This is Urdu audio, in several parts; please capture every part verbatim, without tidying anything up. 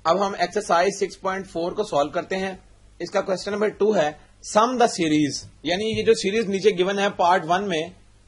اب ہم ایکسرسائز سکس پوائنٹ فور کو سالو کرتے ہیں. اس کا کوشچن نمبر ٹو ہے سم دا سیریز، یعنی یہ جو سیریز نیچے گیون ہے پارٹ ون میں،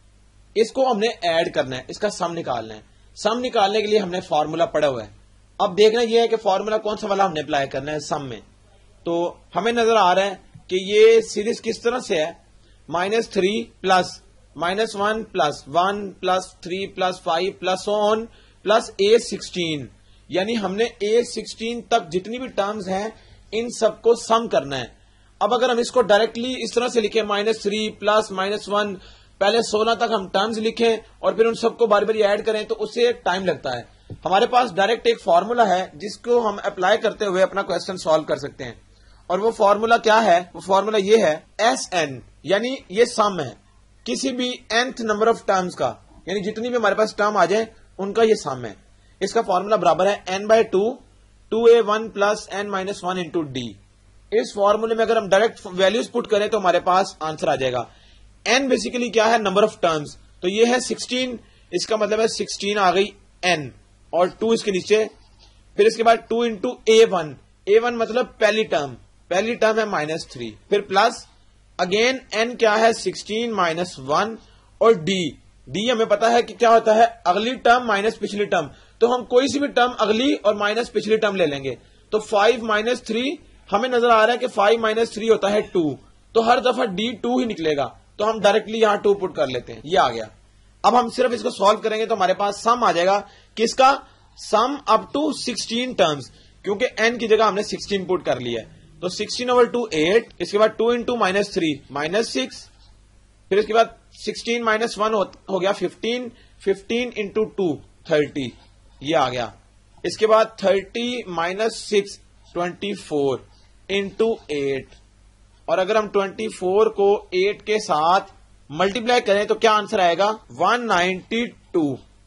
اس کو ہم نے ایڈ کرنا ہے، اس کا سم نکالنا ہے. سم نکالنے کے لیے ہم نے فارمولا پڑھا ہوا ہے. اب دیکھنا یہ ہے کہ فارمولا کون سا والا ہم نے اپلائی کرنا ہے سم میں. تو ہمیں نظر آ رہا ہے کہ یہ سیریز کس طرح سے ہے، minus three plus minus one plus one plus three plus five plus on plus a sixteen, یعنی ہم نے اے سکسٹین تک جتنی بھی ٹرمز ہیں ان سب کو سم کرنا ہے. اب اگر ہم اس کو ڈائریکٹلی اس طرح سے لکھیں minus three plus minus one, پہلے سولہ تک ہم ٹرمز لکھیں اور پھر ان سب کو باری باری ایڈ کریں تو اس سے ٹائم لگتا ہے. ہمارے پاس ڈائریکٹ ایک فارمولا ہے جس کو ہم اپلائی کرتے ہوئے اپنا کوشچن سالو کر سکتے ہیں. اور وہ فارمولا کیا ہے؟ وہ فارمولا یہ ہے ایس این، یعنی یہ سم ہے کسی بھی nth نمبر آف ٹرمز کا، یعنی جتنی بھی ہمارے پاس ٹرم آ جائیں ان کا یہ سم ہے. اس کا فارمولا برابر ہے n by two two a one plus n minus one into d. اس فارمولے میں اگر ہم ڈائریکٹ ویلوز پٹ کریں تو ہمارے پاس آنسر آ جائے گا. n بیسیکلی کیا ہے؟ Number of terms. تو یہ ہے سکسٹین، اس کا مطلب ہے سکسٹین آ گئی n اور ٹو اس کے نیچے. پھر اس کے بعد two into a one, a one مطلب پہلی ٹرم، پہلی ٹرم ہے مائنس تھری. پھر پلس اگین n کیا ہے؟ سکسٹین مائنس ون اور ڈی. ڈی ہمیں پتا ہے کہ کیا ہوتا ہے، اگلی ٹرم مائنس پچھلی ٹرم. تو ہم کوئی سی بھی ٹرم اگلی اور مائنس پچھلی ٹرم لے لیں گے. تو فائیو مائنس تھری، ہمیں نظر آ رہا ہے کہ فائیو مائنس تھری ہوتا ہے ٹو، تو ہر دفعہ ڈی ٹو ہی نکلے گا. تو ہم ڈائریکٹلی یہاں ٹو پٹ کر لیتے ہیں، یہ آ گیا. اب ہم صرف اس کو سالو کریں گے تو ہمارے پاس سم آ جائے گا. کس کا؟ Sum up to sixteen terms, کیونکہ n کی جگہ ہم نے سکسٹین پٹ کر لیا ہے. تو سکسٹین اوور ٹو ایٹ، اس کے بعد two into minus three minus six, پھر اس کے بعد سکسٹین مائنس ون ہو گیا fifteen, fifteen into two thirty, یہ آ گیا. اس کے بعد thirty minus six twenty four into eight, اور اگر ہم ٹوینٹی فور کو ایٹ کے ساتھ ملٹیپلائی کریں تو کیا آنسر آئے گا؟ One ninety two.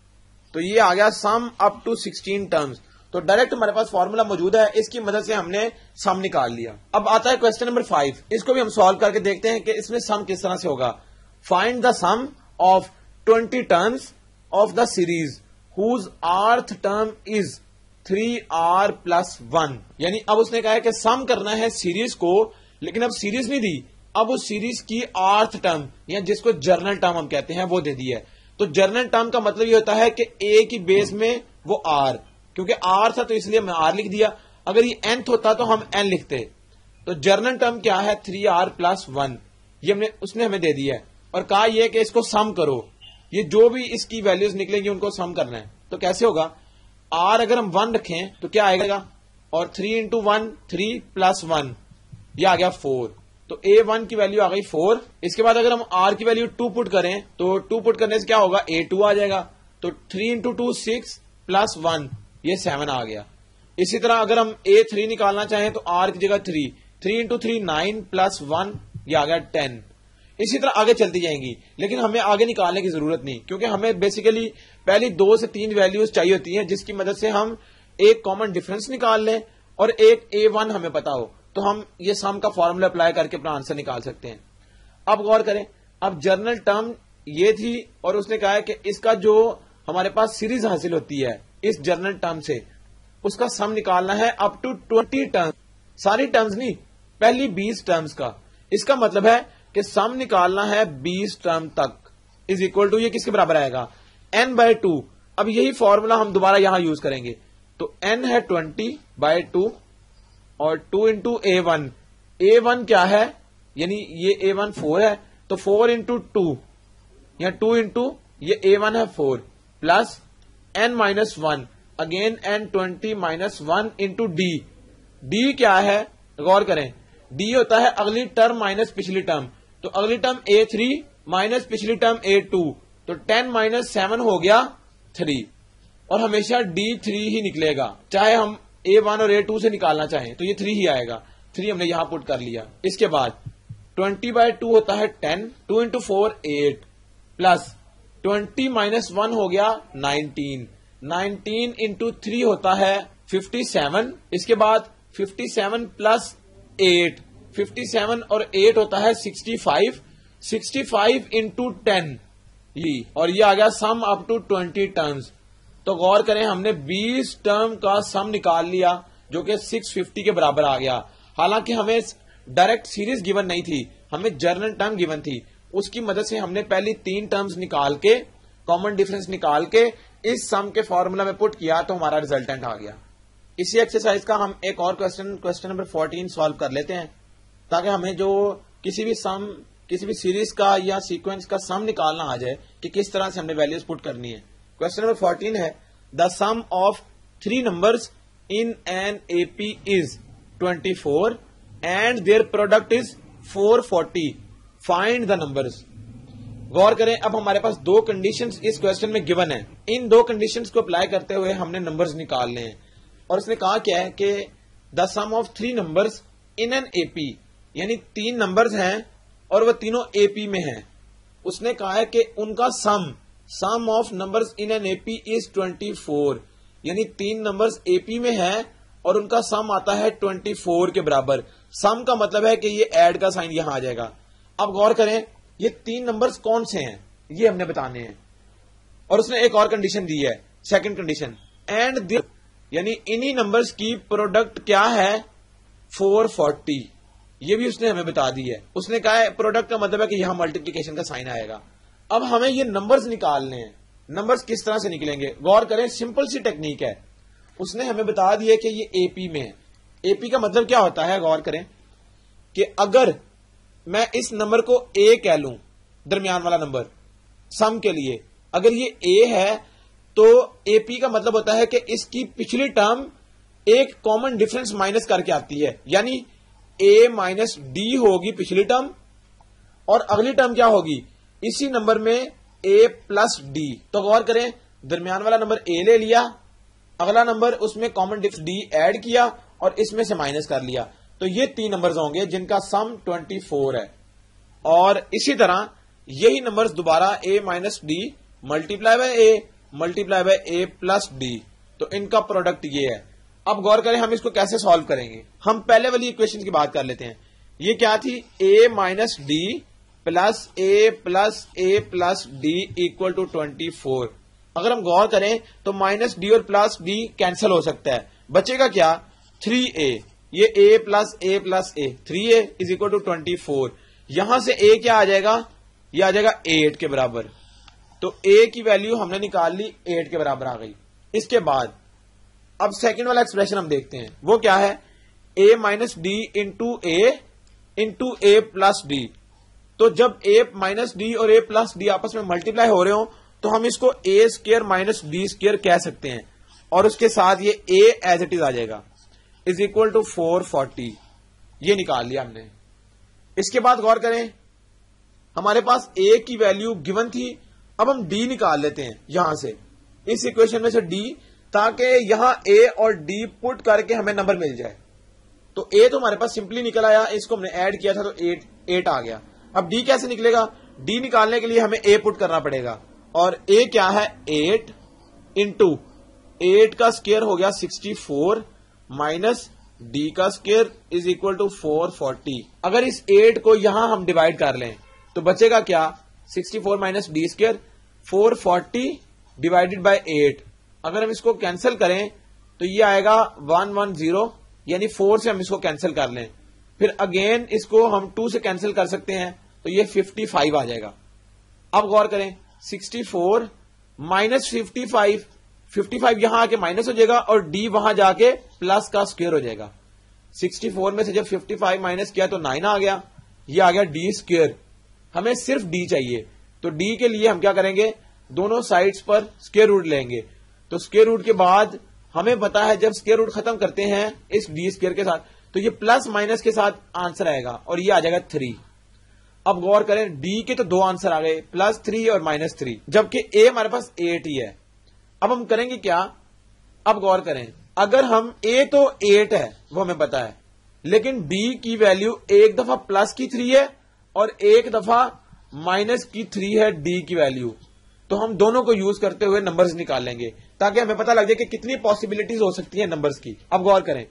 تو یہ آ گیا sum up to sixteen terms. تو ڈائریکٹ ہمارے پاس فارمولا موجود ہے، اس کی مدد سے ہم نے سم نکال لیا. اب آتا ہے کوشچن نمبر فائیو، اس کو بھی ہم سالو کر کے دیکھتے ہیں کہ اس میں سم کس طرح سے ہوگا. Find the sum of twenty terms of the series whose rth term is three r plus one. یعنی اب اس نے کہا ہے کہ سم کرنا ہے سیریز کو، لیکن اب سیریز نہیں دی، اب اس سیریز کی آرتھ ٹرم یا جس کو جرنل ٹرم ہم کہتے ہیں وہ دے دی ہے. تو جرنل ٹرم کا مطلب یہ ہوتا ہے کہ اے کی بیس میں وہ آر، کیونکہ آر تھا تو اس لیے میں آر لکھ دیا. اگر یہ nth ہوتا تو ہم n لکھتے. تو جرنل ٹرم کیا ہے؟ Three r plus one. یہ ہم نے اس نے ہمیں دے دیا ہے اور کہا یہ کہ اس کو سم کرو، یہ جو بھی اس کی ویلیوز نکلیں گی ان کو سم کرنا ہے. تو کیسے ہوگا؟ آر اگر ہم ون رکھیں تو کیا آئے گا؟ اور three into one, three plus one, یہ آ گیا فور. تو اے ون کی ویلیو آ گئی فور. اس کے بعد اگر ہم آر کی ویلیو ٹو پٹ کریں تو ٹو پٹ کرنے سے کیا ہوگا؟ اے ٹو آ جائے گا. تو three into two six plus one, یہ سیون آ گیا. اسی طرح اگر ہم اے تھری نکالنا چاہیں تو آر کی جگہ three, three into three nine plus one, یہ آ گیا ٹین. اسی طرح آگے چلتی جائیں گی، لیکن ہمیں آگے نکالنے کی ضرورت نہیں، کیونکہ ہمیں بیسیکلی پہلی دو سے تین ویلیوز چاہیے ہوتی ہیں جس کی مدد سے ہم ایک کامن ڈفرنس نکال لیں اور ایک اے ون ہمیں پتا ہو تو ہم یہ سم کا فارمولا اپلائی کر کے اپنا آنسر نکال سکتے ہیں. اب غور کریں، اب جرنل ٹرم یہ تھی اور اس نے کہا ہے کہ اس کا جو ہمارے پاس سیریز حاصل ہوتی ہے اس جرنل ٹرم سے، اس کا سم نکالنا ہے اپ ٹو ٹوینٹی ٹرم، ساری ٹرمز نہیں، پہلی بیس ٹرمز کا. اس کا مطلب ہے کہ سم نکالنا ہے بیس ٹرم تک، از اکول ٹو یہ کس کے برابر آئے گا؟ n by to. اب یہی فارمولا ہم دوبارہ یہاں یوز کریں گے. تو n ہے ٹوینٹی بائی ٹو اور two into a one. A one کیا ہے؟ یعنی یہ اے ون فور ہے تو فور انٹو ٹو یا ٹو انٹو یہ اے ون ہے four plus n minus one, again n twenty minus one into d. D کیا ہے؟ غور کریں، ڈی ہوتا ہے اگلی ٹرم مائنس پچھلی ٹرم. تو اگلی ٹرم اے تھری مائنس پچھلی ٹرم اے ٹو، تو ٹین مائنس سیون ہو گیا تھری. اور ہمیشہ ڈی تھری ہی نکلے گا، چاہے ہم اے ون اور اے ٹو سے نکالنا چاہیں تو یہ تھری ہی آئے گا. تھری ہم نے یہاں پٹ کر لیا. اس کے بعد ٹوینٹی بائی ٹو ہوتا ہے ten, two into four eight plus twenty minus one ہو گیا نائنٹین، نائنٹین انٹو تھری ہوتا ہے ففٹی سیون. اس کے بعد fifty seven plus eight, fifty seven اور ایٹ ہوتا ہے sixty five, sixty five into ten, اور یہ آ گیا sum up to twenty terms. تو غور کریں، ہم نے بیس ٹرم کا سم نکال لیا جو کہ سکس ففٹی کے برابر آ گیا. حالانکہ ہمیں ڈائریکٹ سیریز گیون نہیں تھی, ہمیں جرنل ٹرم گیون تھی. اس کی مدد سے ہم نے پہلی تین ٹرمز نکال کے کامن ڈفرنس نکال کے اس سم کے فارمولا میں پٹ کیا تو ہمارا ریزلٹنٹ آ گیا. اسی ایکسرسائز کا ہم ایک اور question question number fourteen solve کر لیتے ہیں تاکہ ہمیں جو کسی بھی سم کسی بھی سیریز کا یا سیکوینس کا سم نکالنا آ جائے کہ کس طرح سے ہم نے ویلیوز پٹ کرنی ہے. کوشچن نمبر فورٹین ہے the sum of three numbers in an A P is twenty four and their product is four forty. Find the numbers. غور کریں, اب ہمارے پاس دو کنڈیشنز اس کوشچن میں گیون ہیں. ان دو کنڈیشنز کو اپلائی کرتے ہوئے ہم نے نمبرز نکالنے ہیں. اور اس نے کہا کیا ہے کہ the sum of three numbers in an A P, یعنی تین نمبرز ہیں اور وہ تینوں اے پی میں ہیں. اس نے کہا ہے کہ ان کا sum sum of numbers in an A P is twenty four, یعنی تین نمبرز اے پی میں ہیں اور ان کا سم آتا ہے ٹوینٹی فور کے برابر. سم کا مطلب ہے کہ یہ ایڈ کا سائن یہاں آ جائے گا. اب غور کریں یہ تین نمبرز کون سے ہیں یہ ہم نے بتانے ہیں. اور اس نے ایک اور کنڈیشن دی ہے, سیکنڈ کنڈیشن, اینڈ یعنی انہی نمبرز کی پروڈکٹ کیا ہے فور فورٹی. یہ بھی اس نے ہمیں بتا دی ہے. اس نے کہا ہے پروڈکٹ کا مطلب ہے کہ یہاں ملٹیپلیکیشن کا سائن آئے گا. اب ہمیں یہ نمبرز نکالنے ہیں. نمبرز کس طرح سے نکلیں گے؟ غور کریں, سمپل سی ٹیکنیک ہے. اس نے ہمیں بتا دیا کہ یہ اے پی میں ہے. اے پی کا مطلب کیا ہوتا ہے؟ غور کریں کہ اگر میں اس نمبر کو اے کہہ لوں, درمیان والا نمبر سم کے لیے, اگر یہ اے ہے تو اے پی کا مطلب ہوتا ہے کہ اس کی پچھلی ٹرم ایک کامن ڈفرنس مائنس کر کے آتی ہے, یعنی اے مائنس ڈی ہوگی پچھلی ٹرم اور اگلی ٹرم کیا ہوگی اسی نمبر میں اے پلس ڈی. تو غور کریں, درمیان والا نمبر اے لے لیا, اگلا نمبر اس میں کامن ڈفرنس ڈی ایڈ کیا اور اس میں سے مائنس کر لیا. تو یہ تین نمبرز ہوں گے جن کا سم ٹوینٹی فور ہے. اور اسی طرح یہی نمبرز دوبارہ a minus d multiply by a multiply by a plus d, تو ان کا پروڈکٹ یہ ہے. اب غور کریں ہم اس کو کیسے سالو کریں گے. ہم پہلے والی ایکویشن کی بات کر لیتے ہیں. یہ کیا تھی؟ A minus d plus a plus a plus d equal to twenty four. اگر ہم غور کریں تو مائنس ڈی اور پلس ڈی کینسل ہو سکتا ہے, بچے گا کیا تھری اے. یہ a plus a plus a, three a is equal to twenty four. یہاں سے اے کیا آ جائے گا؟ یہ آ جائے گا ایٹ کے برابر. تو اے کی ویلیو ہم نے نکال لی, ایٹ کے برابر آ گئی. اس کے بعد اب سیکنڈ والا ایکسپریشن ہم دیکھتے ہیں, وہ کیا ہے؟ A minus d into a into a plus d. تو جب اے مائنس ڈی اور اے پلس ڈی آپس میں ملٹی پلائی ہو رہے ہوں تو ہم اس کو a square minus d square کہہ سکتے ہیں, اور اس کے ساتھ یہ اے ایز اٹ از آ جائے گا is equal to four forty. یہ نکال لیا ہم نے. اس کے بعد غور کریں, ہمارے پاس اے کی ویلیو گیون تھی. اب ہم ڈی نکال لیتے ہیں یہاں سے, اس اکویشن میں سے ڈی, تاکہ یہاں اے اور ڈی پٹ کر کے ہمیں نمبر مل جائے. تو اے تو ہمارے پاس سمپلی نکل آیا, اس کو ہم نے ایڈ کیا تھا تو ایٹ ایٹ آ گیا. اب ڈی کیسے نکلے گا؟ ڈی نکالنے کے لیے ہمیں اے پٹ کرنا پڑے گا, اور اے کیا ہے؟ ایٹ انٹو ایٹ کا اسکوئر ہو گیا سکسٹی فور مائنس ڈی کا square is equal to four forty. اگر اس ایٹ کو یہاں ہم ڈیوائڈ کر لیں تو بچے گا کیا؟ Sixty four minus d square, four forty divided by eight. اگر ہم اس کو کینسل کریں تو یہ آئے گا ون ون زیرو, یعنی فور سے ہم اس کو کینسل کر لیں, پھر اگین اس کو ہم ٹو سے کینسل کر سکتے ہیں تو یہ ففٹی فائیو آ جائے گا. اب غور کریں, sixty four minus fifty five, fifty five یہاں آ کے مائنس ہو جائے گا اور ڈی وہاں جا کے پلس کا اسکوئر ہو جائے گا. سکسٹی فور میں سے جب ففٹی فائیو مائنس کیا تو نائن آ گیا, یہ آ گیا ڈی اسکوئر. ہمیں صرف ڈی چاہیے, تو ڈی کے لیے ہم کیا کریں گے؟ دونوں سائڈز پر اسکوئر روٹ لیں گے. تو اسکوئر روٹ کے بعد ہمیں پتا ہے جب اسکوئر روٹ ختم کرتے ہیں اس ڈی اسکوئر کے ساتھ تو یہ پلس مائنس کے ساتھ آنسر آئے گا, اور یہ آ جائے گا تھری. اب غور کریں, ڈی کے تو دو آنسر آ گئے, پلس تھری اور مائنس تھری, جبکہ اے ہمارے پاس ایٹ ہی ہے. اب ہم کریں گے کیا؟ اب غور کریں, اگر ہم اے تو ایٹ ہے وہ ہمیں پتا ہے, لیکن ڈی کی ویلیو ایک دفعہ پلس کی تھری ہے اور ایک دفعہ مائنس کی تھری ہے ڈی کی ویلیو. تو ہم دونوں کو یوز کرتے ہوئے نمبرز نکال لیں گے تاکہ ہمیں پتا لگ جائے کہ کتنی پاسبلٹیز ہو سکتی ہیں نمبرز کی. اب غور کریں,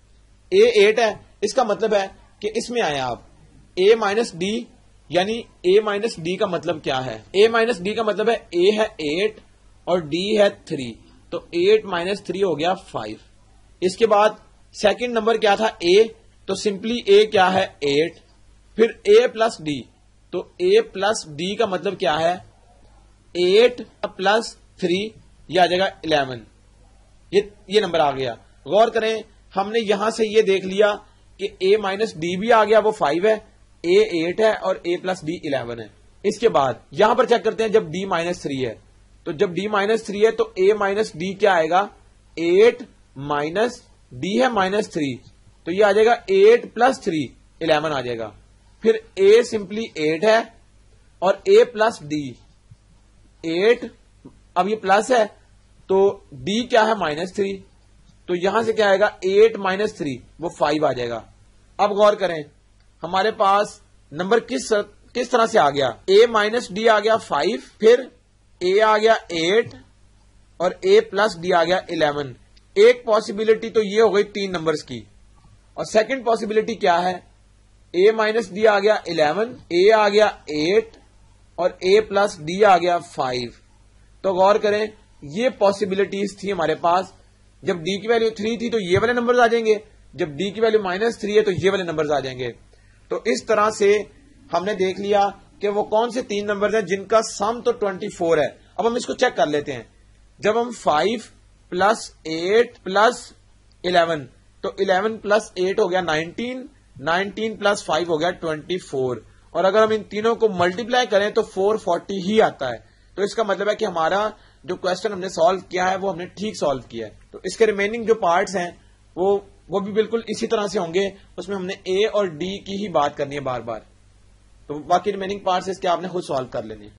اے ایٹ ہے, اس کا مطلب ہے کہ اس میں آئے آپ اے مائنس ڈی, یعنی اے مائنس ڈی کا مطلب کیا ہے؟ اے مائنس ڈی کا مطلب ہے اے ہے ایٹ اور ڈی ہے تھری, تو ایٹ مائنس تھری ہو گیا فائیو. اس کے بعد سیکنڈ نمبر کیا تھا اے، تو سمپلی اے کیا ہے ایٹ، پھر اے پلس ڈی، تو اے پلس ڈی کا مطلب کیا ہے ایٹ پلس تھری، یہ آ جائے گا الیون، یہ یہ نمبر آ گیا. غور کریں ہم نے یہاں سے یہ دیکھ لیا کہ اے مائنس ڈی بھی آ گیا، وہ فائیو ہے، اے ایٹ ہے اور اے پلس ڈی الیون ہے. اس کے بعد یہاں پر چیک کرتے ہیں جب ڈی مائنس تھری ہے، تو جب ڈی مائنس تھری ہے تو اے مائنس ڈی کیا آئے گا ایٹ مائنس ڈی ہے مائنس تھری، تو یہ آ جائے گا ایٹ پلس تھری الیون آ جائے گا. پھر اے سمپلی ایٹ ہے اور اے پلس ڈی ایٹ، اب یہ پلس ہے تو ڈی کیا ہے مائنس تھری، تو یہاں سے کیا آئے گا ایٹ مائنس تھری، وہ فائیو آ جائے گا. اب غور کریں ہمارے پاس نمبر کس کس طرح سے آ گیا، اے مائنس ڈی آ گیا فائیو، پھر اے آ گیا ایٹ اور اے پلس ڈی آ گیا الیون. ایک پاسبلٹی تو یہ ہو گئی تین نمبرز کی، اور سیکنڈ پاسبلٹی کیا ہے، اے مائنس ڈی آ گیا الیون، اے آ گیا ایٹ اور اے پلس ڈی آ گیا فائیو. تو غور کریں یہ پاسبلٹیز تھی ہمارے پاس. جب ڈی کی ویلیو تھری تھی تو یہ والے نمبرز آ جائیں گے، جب ڈی کی ویلیو مائنس تھری ہے تو یہ والے نمبرز آ جائیں گے. تو اس طرح سے ہم نے دیکھ لیا کہ وہ کون سے تین نمبرز ہیں جن کا سم تو ٹوینٹی فور ہے. اب ہم اس کو چیک کر لیتے ہیں. جب ہم five plus eight plus eleven, تو الیون پلس ایٹ ہو گیا نائنٹین، نائنٹین پلس فائیو ہو گیا ٹوینٹی فور، اور اگر ہم ان تینوں کو ملٹیپلائی کریں تو فور فورٹی ہی آتا ہے. تو اس کا مطلب ہے کہ ہمارا جو کوشچن ہم نے سالو کیا ہے وہ ہم نے ٹھیک سالو کیا ہے. تو اس کے ریمیننگ جو پارٹس ہیں وہ وہ بھی بالکل اسی طرح سے ہوں گے، اس میں ہم نے اے اور ڈی کی ہی بات کرنی ہے بار بار. تو باقی ریمیننگ پارٹس اس کے آپ نے خود سالو کر لینے.